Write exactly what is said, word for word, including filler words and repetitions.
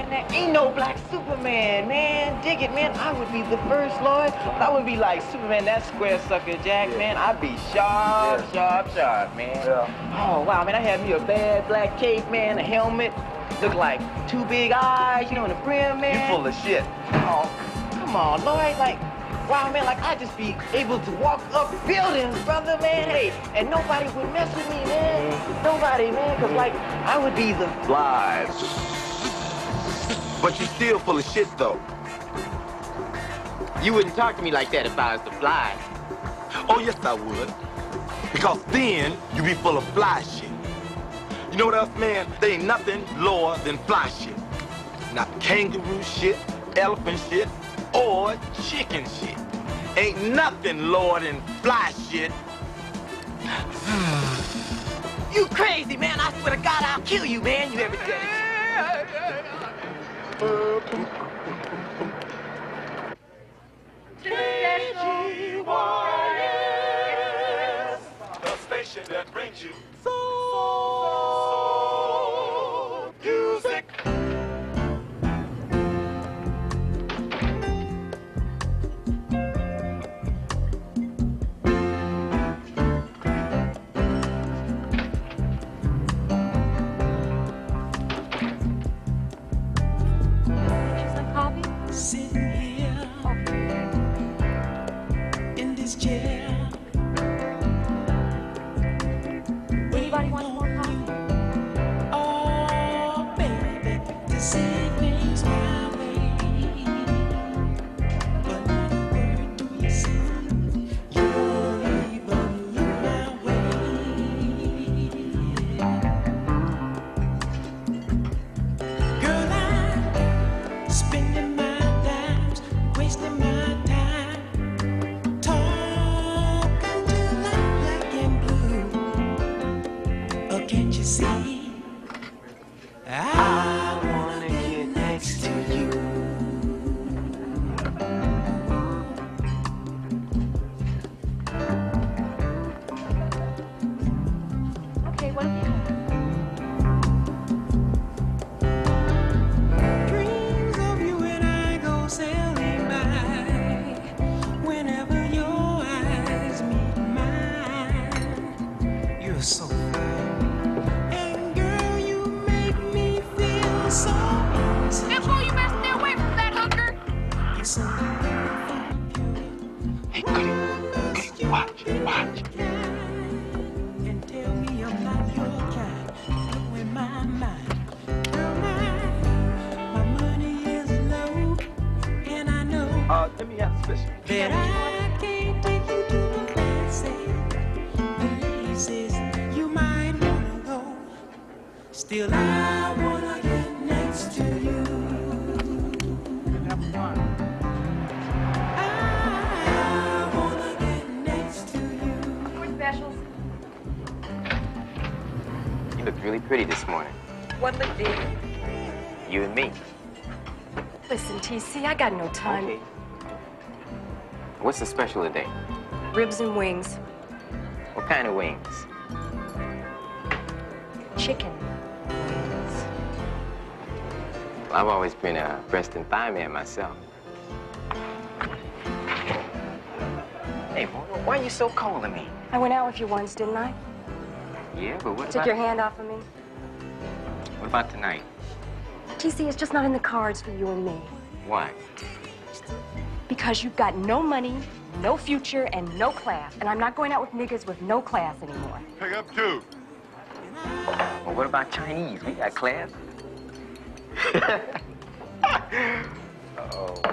man, there ain't no black Superman, man. Dig it, man. I would be the first, Lord. I would be like Superman, that square sucker, Jack, yeah. man. I'd be sharp, yeah. sharp, sharp, man. Yeah. Oh, wow, man. I had me a bad black cape, man, a helmet. Look like two big eyes, you know, in the brim, man. You full of shit. Oh, come on, Lord. Like, wow, man, like, I'd just be able to walk up buildings, brother, man. Hey, and nobody would mess with me, man. Mm. Nobody, man, because, like, I would be the... Lies. But you're still full of shit, though. You wouldn't talk to me like that if I was the fly. Oh, yes, I would. Because then you'd be full of fly shit. You know what else, man? There ain't nothing lower than fly shit. Not kangaroo shit, elephant shit, or chicken shit. Ain't nothing lower than fly shit. You crazy, man. I swear to God, I'll kill you, man. You ever did it? K G Y S, the station that brings you soul music. Sitting here in this chair. Anybody want more coffee? Oh, baby, to say things my way. But not a word do you say. You won't even look my way. Girl, I'm spending my wasting my time, talking till I'm black and blue. Oh, can't you see? I wanna get next to you. Okay, what have you done? Dreams of you and I go sailing by. Whenever your eyes meet mine, you're so fine. And girl, you make me feel so easy. Therefore, you better stay away from that hooker. You're so Hey, Goody, Goody, watch, watch. And tell me I'm not your kind, blowing my mind. Girl, my, my money is low, and I know Uh, let me have a special. that I can't take you to the places, places you might wanna go. Still, I wanna get next to you. I wanna get next to you. More specials. You look really pretty this morning. What look did? You and me. Listen, T C, I got no time. Okay. What's the special today? Ribs and wings. What kind of wings? Chicken. Well, I've always been a breast and thigh man myself. Hey, Mona, why are you so cold to me? I went out with you once, didn't I? Yeah, but what Took about... your hand off of me. What about tonight? T C, it's just not in the cards for you and me. Why? Because you've got no money, no future, and no class. And I'm not going out with niggas with no class anymore. Pick up two. Well, what about Chinese? We got class. Uh-oh.